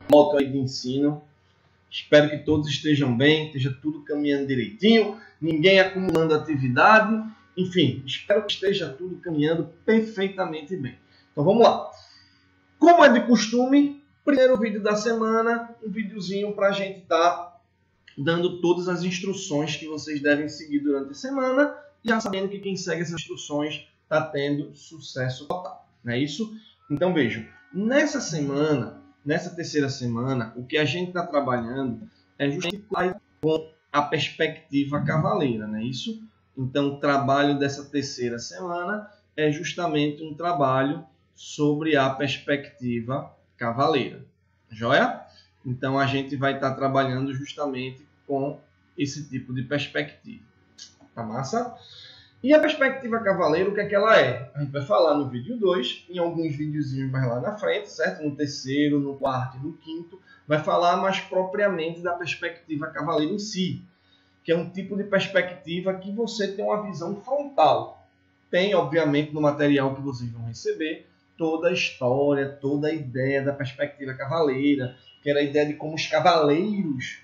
moto aí de ensino. Espero que todos estejam bem, esteja tudo caminhando direitinho, ninguém acumulando atividade. Enfim, espero que esteja tudo caminhando perfeitamente bem. Então vamos lá. Como é de costume, primeiro vídeo da semana, um videozinho para a gente estar dando todas as instruções que vocês devem seguir durante a semana, já sabendo que quem segue essas instruções está tendo sucesso total. Não é isso? Então vejam, nessa semana, nessa terceira semana, o que a gente está trabalhando é justamente com a perspectiva cavaleira, não é isso? Então o trabalho dessa terceira semana é justamente um trabalho sobre a perspectiva cavaleira. Joia? Então a gente vai estar trabalhando justamente com esse tipo de perspectiva. Tá massa? E a perspectiva cavaleira, o que é que ela é? A gente vai falar no vídeo 2, em alguns videozinhos mais lá na frente, certo? No terceiro, no quarto e no quinto, vai falar mais propriamente da perspectiva cavaleira em si, que é um tipo de perspectiva que você tem uma visão frontal. Tem, obviamente, no material que vocês vão receber, toda a história, toda a ideia da perspectiva cavaleira, que era a ideia de como os cavaleiros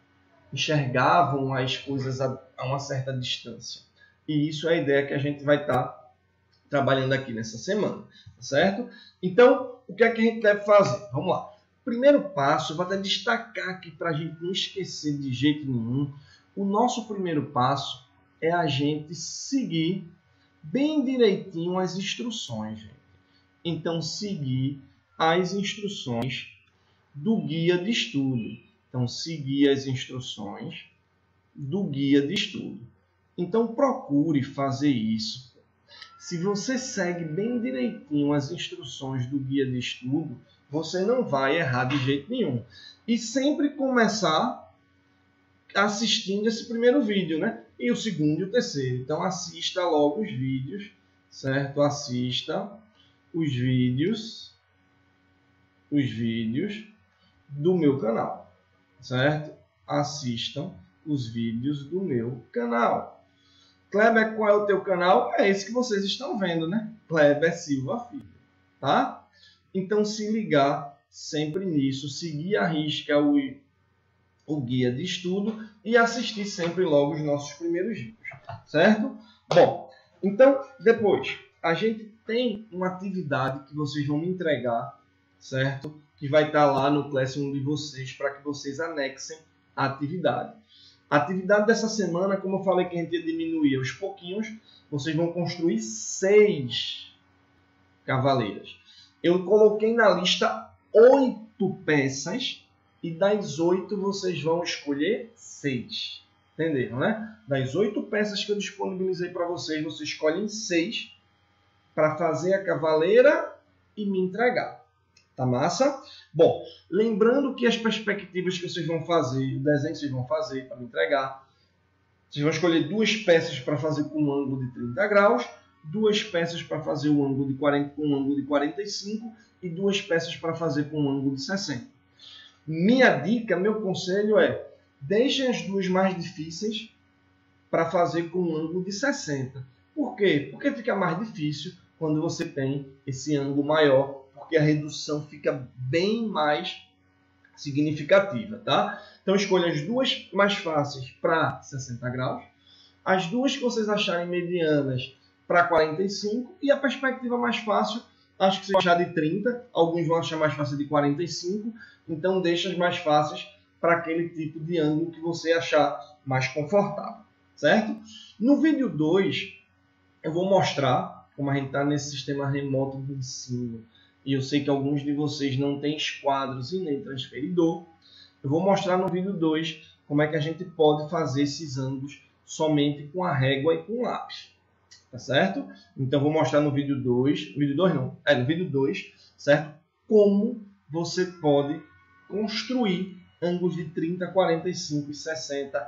enxergavam as coisas a uma certa distância. E isso é a ideia que a gente vai estar trabalhando aqui nessa semana, certo? Então, o que é que a gente deve fazer? Vamos lá. Primeiro passo, eu vou até destacar aqui para a gente não esquecer de jeito nenhum. O nosso primeiro passo é a gente seguir bem direitinho as instruções, gente. Então, seguir as instruções do guia de estudo. Então, seguir as instruções do guia de estudo. Então, procure fazer isso. Se você segue bem direitinho as instruções do guia de estudo, você não vai errar de jeito nenhum. E sempre começar assistindo esse primeiro vídeo, né? E o segundo e o terceiro. Então, assista logo os vídeos, certo? Assista os vídeos do meu canal, certo? Assistam os vídeos do meu canal. Kleber, qual é o teu canal? É esse que vocês estão vendo, né? Kleber Silva Filho, tá? Então, se ligar sempre nisso, seguir à risca o guia de estudo e assistir sempre logo os nossos primeiros vídeos, certo? Bom, então, depois, a gente tem uma atividade que vocês vão me entregar, certo? Que vai estar lá no Classroom de vocês para que vocês anexem a atividade. A atividade dessa semana, como eu falei que a gente ia diminuir aos pouquinhos, vocês vão construir 6 cavaleiras. Eu coloquei na lista 8 peças e das 8 vocês vão escolher 6. Entenderam, né? Das 8 peças que eu disponibilizei para vocês, vocês escolhem 6 para fazer a cavaleira e me entregar. Tá massa? Bom, lembrando que as perspectivas que vocês vão fazer, o desenho que vocês vão fazer para me entregar, vocês vão escolher 2 peças para fazer com um ângulo de 30 graus, 2 peças para fazer um ângulo de 40, com um ângulo de 45 e 2 peças para fazer com um ângulo de 60. Minha dica, meu conselho é, deixem as 2 mais difíceis para fazer com um ângulo de 60. Por quê? Porque fica mais difícil quando você tem esse ângulo maior, porque a redução fica bem mais significativa, tá? Então escolha as 2 mais fáceis para 60 graus, as 2 que vocês acharem medianas para 45 e a perspectiva mais fácil, acho que vocês vão achar de 30, alguns vão achar mais fácil de 45, então deixa as mais fáceis para aquele tipo de ângulo que você achar mais confortável, certo? No vídeo 2, eu vou mostrar como a gente está nesse sistema remoto de ensino. E eu sei que alguns de vocês não têm esquadros e nem transferidor. Eu vou mostrar no vídeo 2 como é que a gente pode fazer esses ângulos somente com a régua e com lápis. Tá certo? Então, vou mostrar no vídeo 2. Vídeo 2 não. No vídeo 2, certo? Como você pode construir ângulos de 30, 45 e 60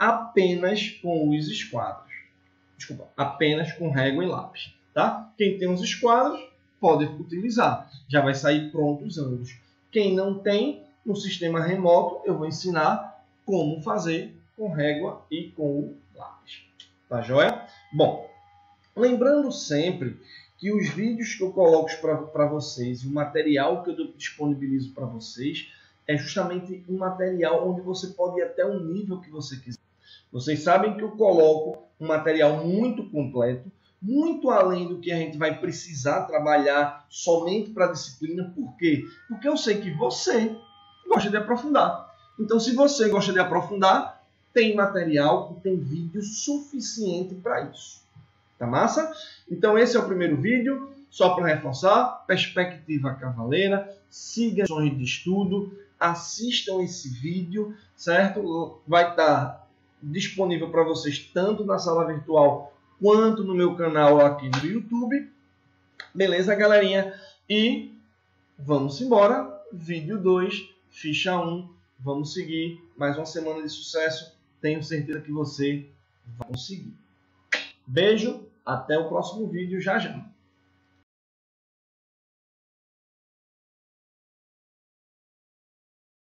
apenas com os esquadros. Desculpa, apenas com régua e lápis. Tá? Quem tem os esquadros pode utilizar. Já vai sair pronto os ângulos. Quem não tem, no sistema remoto, eu vou ensinar como fazer com régua e com o lápis. Tá joia? Bom, lembrando sempre que os vídeos que eu coloco para vocês e o material que eu disponibilizo para vocês é justamente um material onde você pode ir até o nível que você quiser. Vocês sabem que eu coloco um material muito completo, muito além do que a gente vai precisar trabalhar somente para a disciplina. Por quê? Porque eu sei que você gosta de aprofundar. Então, se você gosta de aprofundar, tem material e tem vídeo suficiente para isso. Tá massa? Então, esse é o primeiro vídeo. Só para reforçar, perspectiva cavaleira, siga as ações de estudo, assistam esse vídeo, certo? Vai estar disponível para vocês tanto na sala virtual quanto no meu canal aqui no YouTube. Beleza, galerinha? E vamos embora. Vídeo 2, ficha 1. Vamos seguir. Mais uma semana de sucesso. Tenho certeza que você vai conseguir. Beijo. Até o próximo vídeo já já.